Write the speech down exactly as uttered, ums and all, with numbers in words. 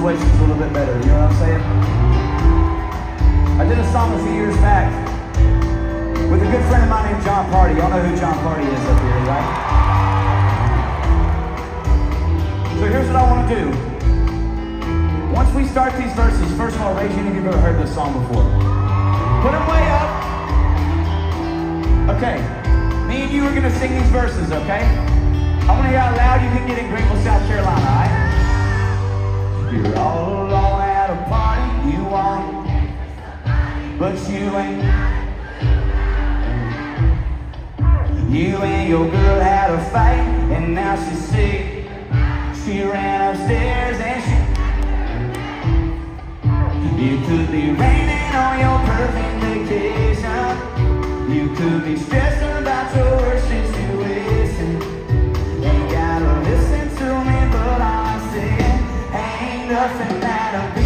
situations a little bit better, you know what I'm saying? I did a song a few years back with a good friend of mine named John Party. Y'all know who John Party is up here, right? So here's what I want to do. Once we start these verses, first of all, raise your hand if you've ever heard this song before. Put them way up. Okay, me and you are going to sing these verses, okay? I want to hear how loud you can get in Greenville, South Carolina, all right? You're all alone at a party you want, but you ain't. You and your girl had a fight, and now she's sick. She ran upstairs and she... You could be raining on your perfect vacation. You could be stressed about your worst situation. You gotta listen to me, but all I'm saying ain't nothing that'll be